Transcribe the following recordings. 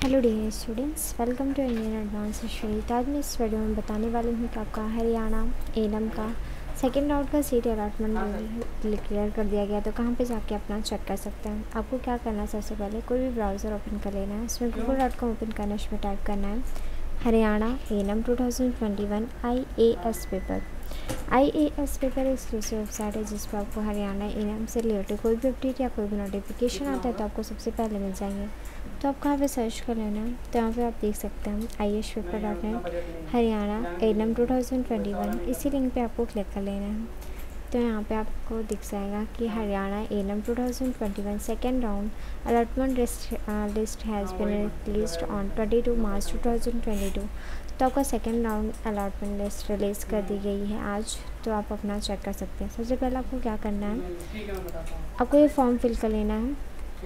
Hello dear students, welcome to Indian advance history. तो आज मैं इस वीडियो में बताने वाली हूँ कि आपका हरियाणा एनम का सेकेंड राउंड का सीट अलॉटमेंट क्लियर कर दिया गया। तो कहाँ पे जाके अपना चेक कर सकते हैं। आपको क्या करना है, सबसे पहले कोई भी ब्राउज़र ओपन कर लेना है, उसमें google.com ओपन करना है, इसमें टाइप करना है Haryana ANM 2021 IAS paper. IAS paper exclusive website है जिस पर आपको हरियाणा एनम से रिलेटेड कोई भी अपडेट या कोई भी नोटिफिकेशन आता है तो आपको सबसे पहले मिल जाएंगे। तो आपको यहाँ पे सर्च कर लेना है, तो यहाँ पे आप देख सकते हैं IASpaper.net हरियाणा एनम 2021, इसी लिंक पे आपको क्लिक कर लेना है। तो यहाँ पे आपको दिख जाएगा कि Haryana ANM 2021 second round allotment list has been released on 22 March 2022। तो आपका second round allotment list release कर दी गई है आज। तो आप अपना चेक कर सकते हैं। सबसे पहले आपको क्या करना है, आपको ये फॉर्म फिल कर लेना है।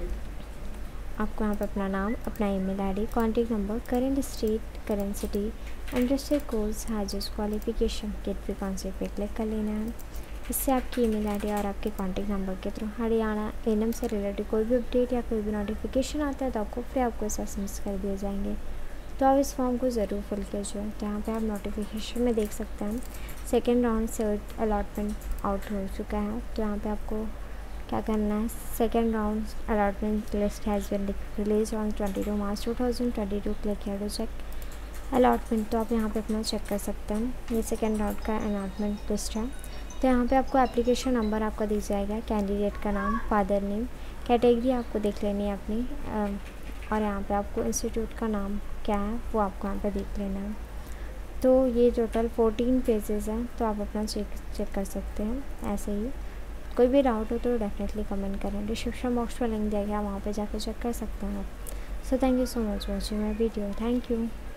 आपको यहाँ पर अपना नाम, अपना email ID, contact number, current state, current city, interested course, highest qualification, gateway concept पे क्लिक कर लेना है। इससे आपकी ईमेल आईडी और आपके कॉन्टैक्ट नंबर के थ्रू हरियाणा एनम से रिलेटेड कोई भी अपडेट या कोई भी नोटिफिकेशन आता है तो आपको फ्री आपको एसएमएस कर दिए जाएंगे। तो आप इस फॉर्म को ज़रूर फिल कीजिए। तो यहाँ पे आप नोटिफिकेशन में देख सकते हैं सेकेंड राउंड से अलॉटमेंट आउट हो चुका है। तो यहाँ पे आपको क्या करना है, second round allotment list has been released on 22 March 2022, click here to check allotment. तो आप यहाँ पे अपना चेक कर सकते हैं, ये सेकेंड राउंड का अलॉटमेंट लिस्ट है। तो यहाँ पे आपको एप्लीकेशन नंबर आपका दिख जाएगा, कैंडिडेट का नाम, फादर नेम, कैटेगरी आपको देख लेनी है अपनी, और यहाँ पे आपको इंस्टीट्यूट का नाम क्या है वो आपको यहाँ पे देख लेना है। तो ये टोटल 14 पेजेस हैं। तो आप अपना चेक कर सकते हैं ऐसे ही। कोई भी डाउट हो तो डेफिनेटली कमेंट करें। डिस्क्रिप्शन बॉक्स में लिंक दिया गया, वहाँ पे जाकर चेक कर सकते हैं आप। So thank you so much watching my video. Thank you.